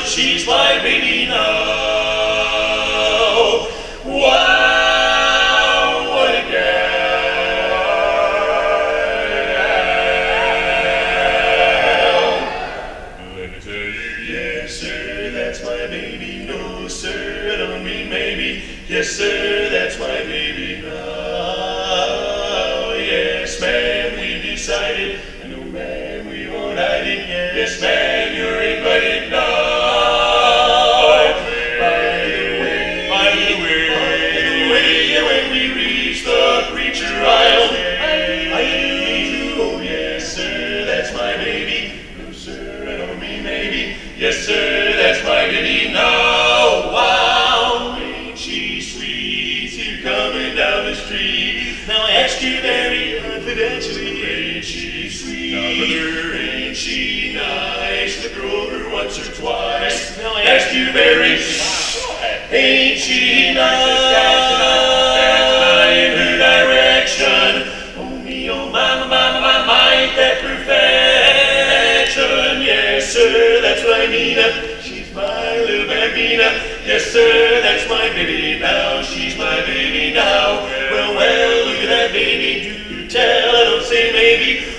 she's my baby now. Wow, what a gal. Let me tell you, yes sir, that's my baby. No sir, I don't mean maybe. Yes sir, that's my baby now. Yes ma'am, we've decided. No ma'am, we won't hide it. Yes ma'am, you're invited now. By the way, when we reach the preacher aisle, oh yes sir, that's my baby. No sir, I don't mean maybe. Yes sir, that's my baby now. Wow, ain't she sweet? You're coming down the street. Now I ask you very confidentially, ain't she sweet? Ain't she nice? Look her over once or twice. Now I ask you very, ain't she nice? In her direction. Oh me, oh my, ain't that perfection? Yes sir, that's my Nina. She's my little bambina. Yes sir, that's my baby now. She's my baby now. Well, look at that baby. Do tell, I don't say maybe.